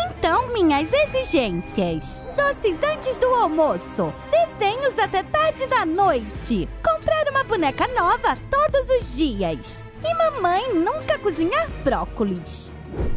Então, minhas exigências: doces antes do almoço, desenhos até tarde da noite, comprar uma boneca nova todos os dias e mamãe nunca cozinhar brócolis.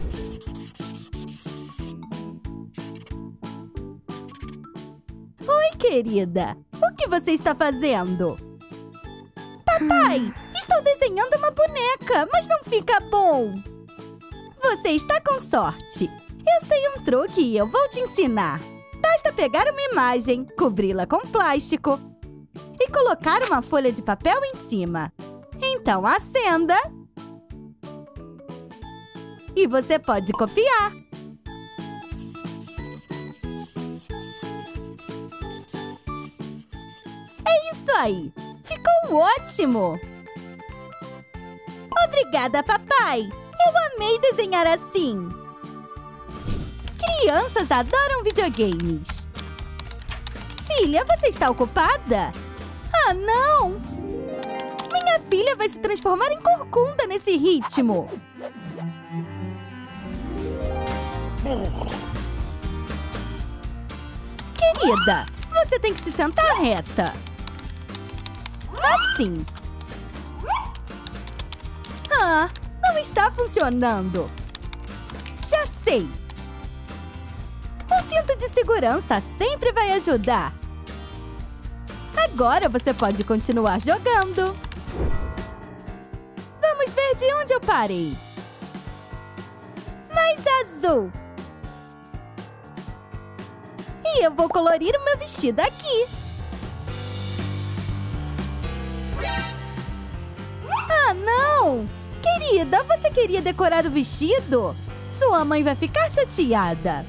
Oi, querida. O que você está fazendo? Papai, estou desenhando uma boneca, mas não fica bom. Você está com sorte. Eu sei um truque e eu vou te ensinar. Basta pegar uma imagem, cobri-la com plástico e colocar uma folha de papel em cima. Então acenda e você pode copiar. É isso aí! Ficou ótimo! Obrigada, papai! Eu amei desenhar assim! Crianças adoram videogames! Filha, você está ocupada? Ah, não! Minha filha vai se transformar em corcunda nesse ritmo! Querida, você tem que se sentar reta. Assim. Ah, não está funcionando. Já sei. O cinto de segurança sempre vai ajudar. Agora você pode continuar jogando. Vamos ver de onde eu parei. Mais azul. E eu vou colorir o meu vestido aqui. Ah, não! Querida, você queria decorar o vestido? Sua mãe vai ficar chateada.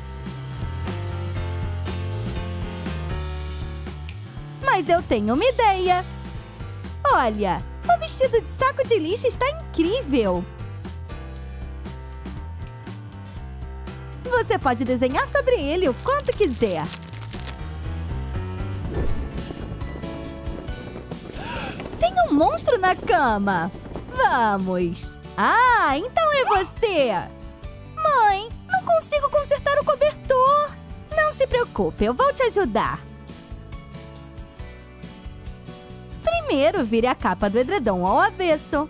Mas eu tenho uma ideia. Olha, o vestido de saco de lixo está incrível. Você pode desenhar sobre ele o quanto quiser. Tem um monstro na cama. Vamos. Ah, então é você. Mãe, não consigo consertar o cobertor. Não se preocupe, eu vou te ajudar. Primeiro, vire a capa do edredom ao avesso.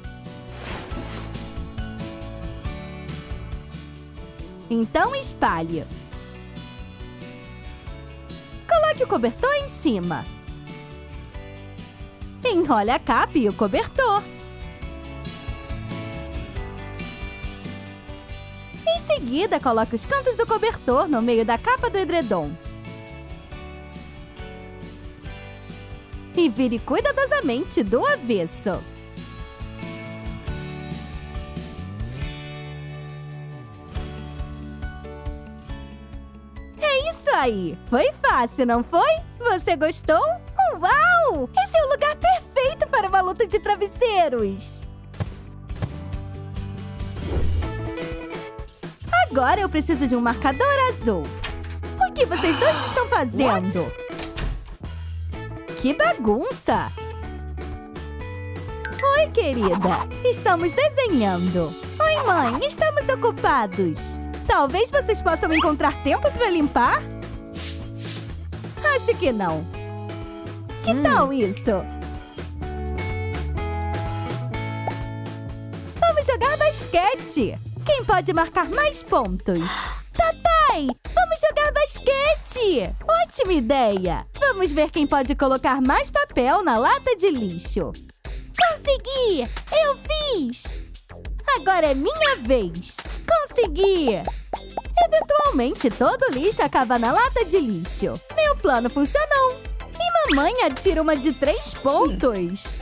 Então, espalhe. Coloque o cobertor em cima. Enrole a capa e o cobertor. Em seguida, coloque os cantos do cobertor no meio da capa do edredom. E vire cuidadosamente do avesso. É isso aí! Foi fácil, não foi? Você gostou? Uau! Esse é o lugar perfeito para uma luta de travesseiros! Agora eu preciso de um marcador azul. O que vocês dois estão fazendo? What? Que bagunça! Oi, querida! Estamos desenhando. Oi, mãe! Estamos ocupados. Talvez vocês possam encontrar tempo para limpar? Acho que não. Que tal isso? Vamos jogar basquete! Quem pode marcar mais pontos? Papai, vamos jogar basquete! Ótima ideia! Vamos ver quem pode colocar mais papel na lata de lixo. Consegui! Eu fiz! Agora é minha vez! Consegui! Eventualmente, todo lixo acaba na lata de lixo. Meu plano funcionou! E mamãe atira uma de 3 pontos.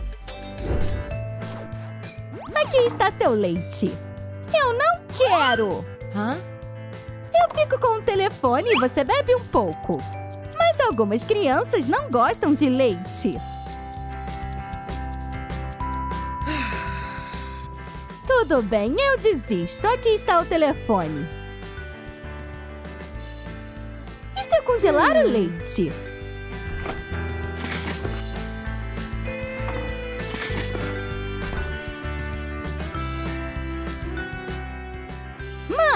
Aqui está seu leite. Eu não quero! Hã? Eu fico com o telefone e você bebe um pouco. Mas algumas crianças não gostam de leite. Tudo bem, eu desisto. Aqui está o telefone. E se eu congelar o leite?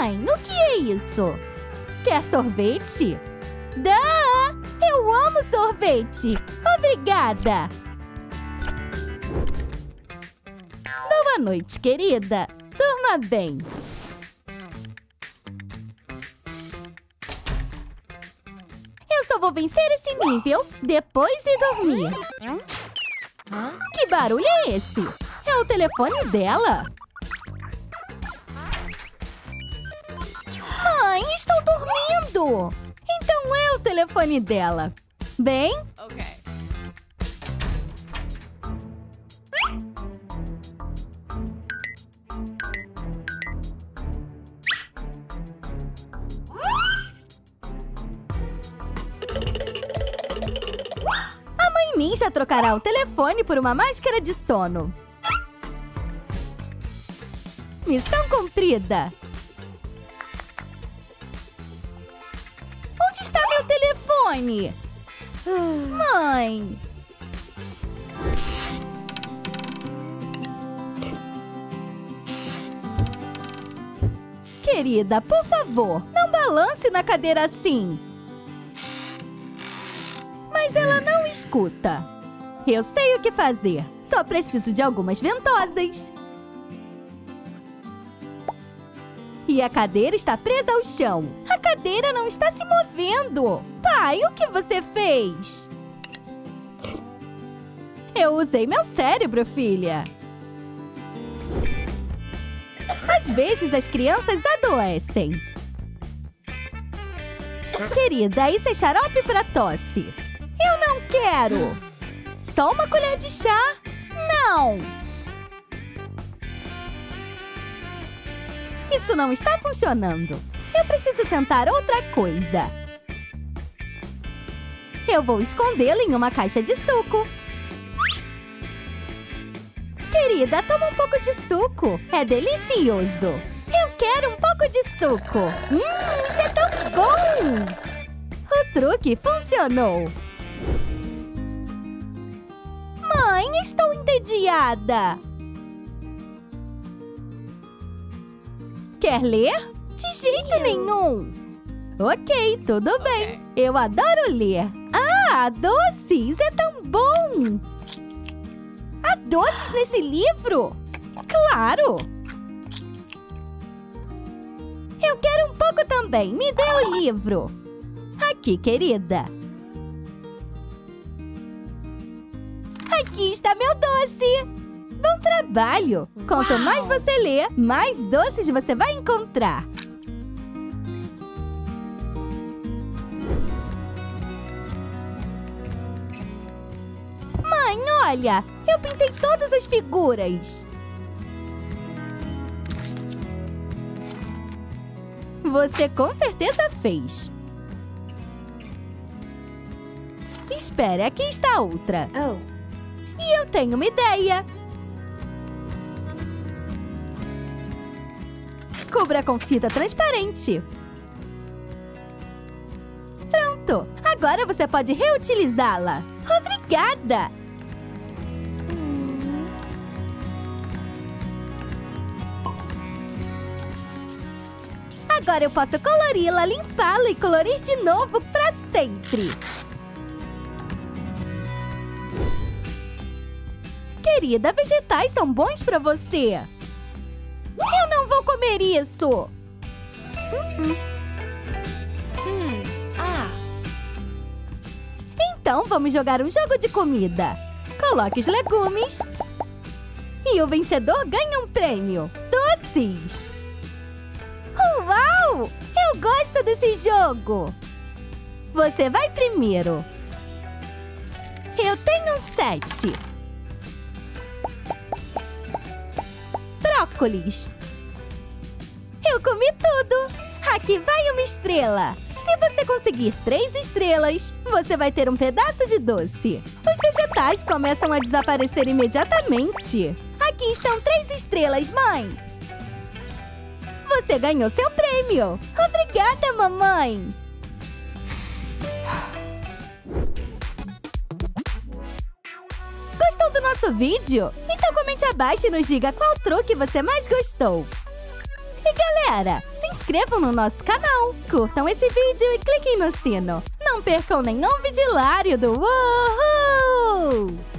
Mãe, o que é isso? Quer sorvete? Dá! Eu amo sorvete! Obrigada! Boa noite, querida. Durma bem. Eu só vou vencer esse nível depois de dormir. Que barulho é esse? É o telefone dela? Mãe, estou dormindo! Então é o telefone dela. Bem? Ok. A mãe ninja trocará o telefone por uma máscara de sono. Missão cumprida. Onde está meu telefone? Mãe! Querida, por favor, não balance na cadeira assim. Mas ela não escuta. Eu sei o que fazer. Só preciso de algumas ventosas. E a cadeira está presa ao chão. A cadeira não está se movendo. Pai, o que você fez? Eu usei meu cérebro, filha. Às vezes as crianças adoecem. Querida, isso é xarope para tosse. Eu não quero. Só uma colher de chá? Não! Isso não está funcionando. Eu preciso tentar outra coisa. Eu vou escondê-lo em uma caixa de suco. Querida, toma um pouco de suco. É delicioso. Eu quero um pouco de suco. Isso é tão bom! O truque funcionou. Mãe, estou entediada. Quer ler? De jeito nenhum. Ok, tudo bem. Eu adoro ler. Ah, doces! É tão bom! Há doces nesse livro? Claro! Eu quero um pouco também. Me dê o livro. Aqui, querida. Aqui está meu doce. Bom trabalho! Quanto mais você lê, mais doces você vai encontrar. Mãe, olha! Eu pintei todas as figuras. Você com certeza fez. Espere, aqui está outra. E eu tenho uma ideia. Cubra com fita transparente. Pronto! Agora você pode reutilizá-la. Obrigada! Agora eu posso colori-la, limpá-la e colorir de novo para sempre. Querida, vegetais são bons para você. Eu não vou comer isso! Então, vamos jogar um jogo de comida. Coloque os legumes. E o vencedor ganha um prêmio. Doces! Uau! Eu gosto desse jogo! Você vai primeiro. Eu tenho 7. Brócolis. Eu comi tudo. Aqui vai uma estrela. Se você conseguir 3 estrelas, você vai ter um pedaço de doce. Os vegetais começam a desaparecer imediatamente. Aqui estão 3 estrelas, mãe. Você ganhou seu prêmio. Obrigada, mamãe. Gostou do nosso vídeo? Então comente abaixo e nos diga qual truque você mais gostou. E galera, Galera, se inscrevam no nosso canal, curtam esse vídeo e cliquem no sino. Não percam nenhum vídeo hilário do Uhul!